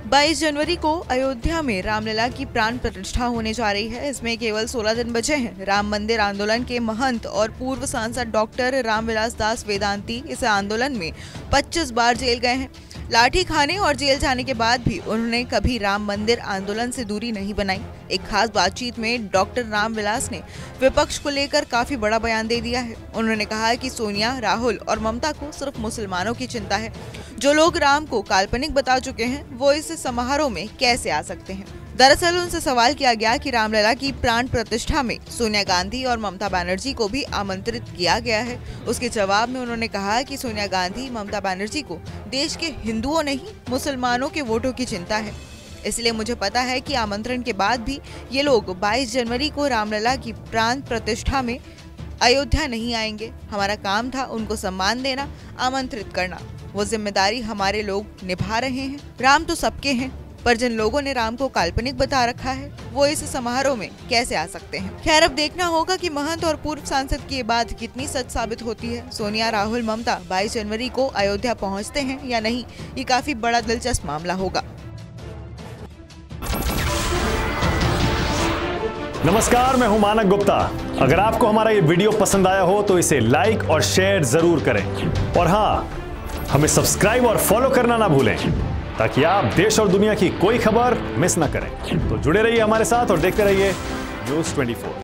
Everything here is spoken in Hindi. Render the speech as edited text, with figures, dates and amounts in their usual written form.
22 जनवरी को अयोध्या में रामलला की प्राण प्रतिष्ठा होने जा रही है। इसमें केवल 16 दिन बचे हैं। राम मंदिर आंदोलन के महंत और पूर्व सांसद डॉक्टर रामविलास दास वेदांती इस आंदोलन में 25 बार जेल गए हैं। लाठी खाने और जेल जाने के बाद भी उन्होंने कभी राम मंदिर आंदोलन से दूरी नहीं बनाई। एक खास बातचीत में डॉक्टर रामविलास ने विपक्ष को लेकर काफी बड़ा बयान दे दिया है। उन्होंने कहा कि सोनिया, राहुल और ममता को सिर्फ मुसलमानों की चिंता है। जो लोग राम को काल्पनिक बता चुके हैं वो इस समारोह में कैसे आ सकते हैं। दरअसल उनसे सवाल किया गया कि रामलला की प्राण प्रतिष्ठा में सोनिया गांधी और ममता बनर्जी को भी आमंत्रित किया गया है। उसके जवाब में उन्होंने कहा कि सोनिया गांधी, ममता बनर्जी को देश के हिंदुओं नहीं मुसलमानों के वोटों की चिंता है। इसलिए मुझे पता है कि आमंत्रण के बाद भी ये लोग 22 जनवरी को रामलला की प्राण प्रतिष्ठा में अयोध्या नहीं आएंगे। हमारा काम था उनको सम्मान देना, आमंत्रित करना। वो जिम्मेदारी हमारे लोग निभा रहे हैं। राम तो सबके हैं, पर जिन लोगों ने राम को काल्पनिक बता रखा है वो इस समारोह में कैसे आ सकते हैं। खैर, अब देखना होगा कि महंत और पूर्व सांसद की ये बात कितनी सच साबित होती है। सोनिया, राहुल, ममता 22 जनवरी को अयोध्या पहुंचते हैं या नहीं, ये काफी बड़ा दिलचस्प मामला होगा। नमस्कार, मैं हूं मानक गुप्ता। अगर आपको हमारा ये वीडियो पसंद आया हो तो इसे लाइक और शेयर जरूर करें, और हाँ, हमें सब्सक्राइब और फॉलो करना ना भूलें ताकि आप देश और दुनिया की कोई खबर मिस ना करें। तो जुड़े रहिए हमारे साथ और देखते रहिए News 24।